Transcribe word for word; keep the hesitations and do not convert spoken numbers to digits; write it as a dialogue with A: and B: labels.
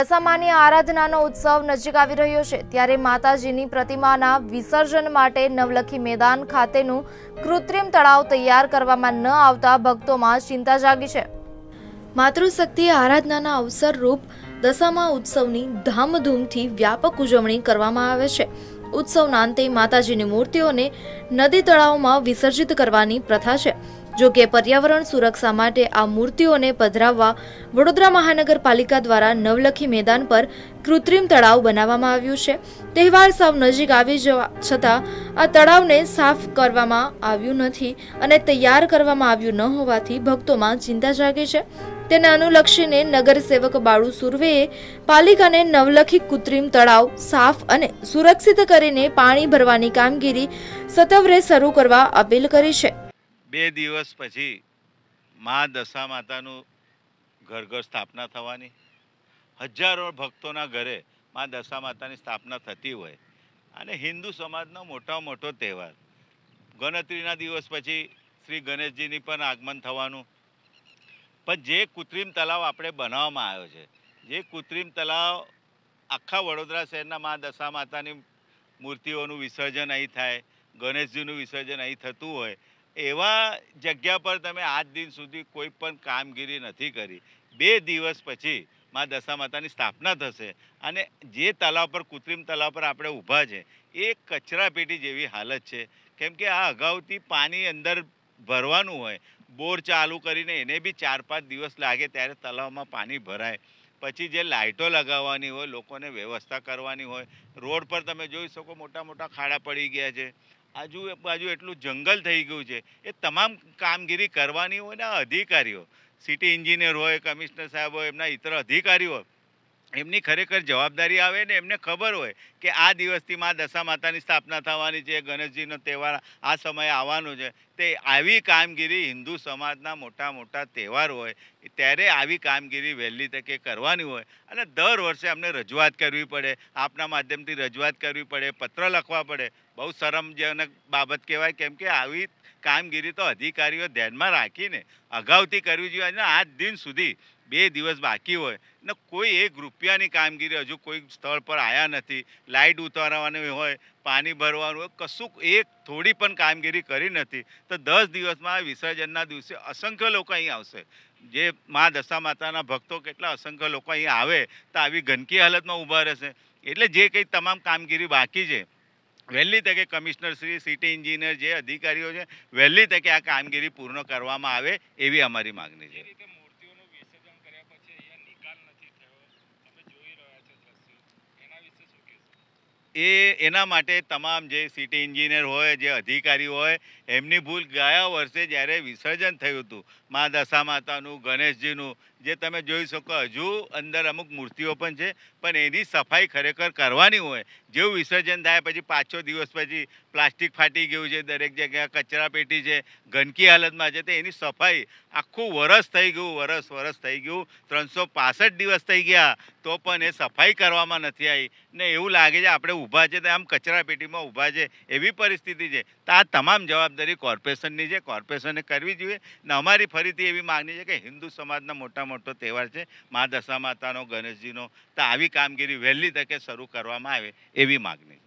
A: દશામાની આરાધનાનો ઉત્સવ નજીક આવી રહ્યો છે ત્યારે માતાજીની પ્રતિમાના વિસર્જન માટે નવલખી મેદાન ખાતેનું કૃત્રિમ તળાવ તૈયાર કરવામાં ન આવતા ભક્તોમાં ચિંતા જાગી છે। માતૃશક્તિ આરાધનાના અવસર રૂપ દશામા ઉત્સવની ધામધૂમથી વ્યાપક ઉજવણી કરવામાં આવે છે। ઉત્સવના અંતે માતાજીની મૂર્તિઓને નદી તળાવમાં વિસર્જિત કરવાની પ્રથા છે। જો કે પર્યાવરણ સુરક્ષા માટે આ મૂર્તિઓને પધરાવવા વડોદરા મહાનગરપાલિકા દ્વારા નવલખી મેદાન પર કૃત્રિમ તળાવ બનાવવામાં આવ્યું છે। તહેવાર સાવ નજીક આવી જવા છતાં આ તળાવને સાફ કરવામાં આવ્યું નથી અને તૈયાર કરવામાં આવ્યું ન હોવાથી ભક્તોમાં ચિંતા જાગી છે। તેને અનુલક્ષીને નગરસેવક બાળુ સુર્વેએ પાલિકાને નવલખી કૃત્રિમ તળાવ સાફ અને સુરક્ષિત કરીને પાણી ભરવાની કામગીરી સત્વરે શરૂ કરવા અપીલ કરી છે।
B: બે દિવસ પછી મા દશા માતાનું ઘર ઘર સ્થાપના થવાની, હજારો ભક્તોના ઘરે મા દશા માતાની સ્થાપના થતી હોય અને હિન્દુ સમાજનો મોટા મોટો તહેવાર। ગણતરીના દિવસ પછી શ્રી ગણેશજીની પણ આગમન થવાનું। પણ જે કૃત્રિમ તળાવ આપણે બનાવવામાં આવ્યો છે, જે કૃત્રિમ તળાવ આખા વડોદરા શહેરના મા દશા માતાની મૂર્તિઓનું વિસર્જન અહીં થાય, ગણેશજીનું વિસર્જન અહીં થતું હોય, એવા જગ્યા પર તમે આજ દિન સુધી કોઈ પણ કામગીરી નથી કરી। બે દિવસ પછી મા દશા માતાની સ્થાપના થશે અને જે તળાવ પર કૃત્રિમ તળાવ પર આપણે ઊભા છે એ કચરા પેટી જેવી હાલત છે। કેમ કે આ અગાઉથી પાણી અંદર ભરવાનું હોય, બોર ચાલુ કરીને એને બી ચાર પાંચ દિવસ લાગે ત્યારે તળાવમાં પાણી ભરાય। પછી જે લાઇટો લગાવવાની હોય, લોકોને વ્યવસ્થા કરવાની હોય, રોડ પર તમે જોઈ શકો મોટા મોટા ખાડા પડી ગયા છે, આજુ બાજુ એટલું જંગલ થઈ ગયું છે। એ તમામ કામગીરી કરવાની હોય ને અધિકારીઓ, સિટી એન્જિનિયર હોય, કમિશનર સાહેબ હોય, એમના ઇતર અધિકારીઓ, એમની ખરેખર જવાબદારી આવે ને એમને ખબર હોય કે આ દિવસથી મા દશા માતાની સ્થાપના થવાની છે, ગણેશજીનો તહેવાર આ સમયે આવવાનો છે, તે આવી કામગીરી હિન્દુ સમાજના મોટા મોટા તહેવાર હોય ત્યારે આવી કામગીરી વહેલી તકે કરવાની હોય અને દર વર્ષે અમને રજૂઆત કરવી પડે, આપના માધ્યમથી રજૂઆત કરવી પડે, પત્ર લખવા પડે। બહુ શરમજનક બાબત કહેવાય, કેમ કે આવી કામગીરી તો અધિકારીઓ ધ્યાનમાં રાખીને અગાઉથી કરવી જોઈએ અને આજ દિન સુધી બે દિવસ બાકી હોય ને કોઈ એક રૂપિયાની કામગીરી હજુ કોઈ સ્થળ પર આવ્યા નથી। લાઇટ ઉતારવાની હોય, પાણી ભરવાનું હોય, કશું એક થોડી પણ કામગીરી કરી નથી। તો દસ દિવસમાં વિસર્જનના દિવસે અસંખ્ય લોકો અહીં આવશે। જે મા દશા માતાના ભક્તો કેટલા અસંખ્ય લોકો અહીં આવે તો આવી ગંદકી હાલતમાં ઊભા રહેશે। એટલે જે કંઈ તમામ કામગીરી બાકી છે વહેલી તકે કમિશનર શ્રી, સિટી એન્જિનિયર, જે અધિકારીઓ છે વહેલી તકે આ કામગીરી પૂર્ણ કરવામાં આવે એવી અમારી માગણી છે। એ એના માટે તમામ જે સિટી એન્જિનિયર હોય, જે અધિકારીઓ હોય, એમની ભૂલ। ગયા વર્ષે જ્યારે વિસર્જન થયું હતું મા દશા માતાનું, ગણેશજીનું, જે તમે જોઈ શકો હજુ અંદર અમુક મૂર્તિઓ પણ છે, પણ એની સફાઈ ખરેખર કરવાની હોય। જેવું વિસર્જન થાય પછી પાંચ છ દિવસ પછી પ્લાસ્ટિક ફાટી ગયું છે, દરેક જગ્યાએ કચરા પેટી છે, ગંદકી હાલતમાં છે, તો એની સફાઈ આખું વરસ થઈ ગયું, વરસ વરસ થઈ ગયું, ત્રણસો પાસઠ દિવસ થઈ ગયા તો પણ એ સફાઈ કરવામાં નથી આવી ને એવું લાગે છે આપણે ઊભા છે તો આમ કચરા પેટીમાં ઊભા છે એવી પરિસ્થિતિ છે। તો આ તમામ જવાબદારી કોર્પોરેશનની છે, કોર્પોરેશને કરવી જોઈએ ને અમારી ફરીથી એવી માગણી છે કે હિન્દુ સમાજના મોટા મોટો તહેવાર છે મા દશા માતાનો, ગણેશજીનો, તો આવી કામગીરી વહેલી તકે શરૂ કરવામાં આવે એવી માગણી છે।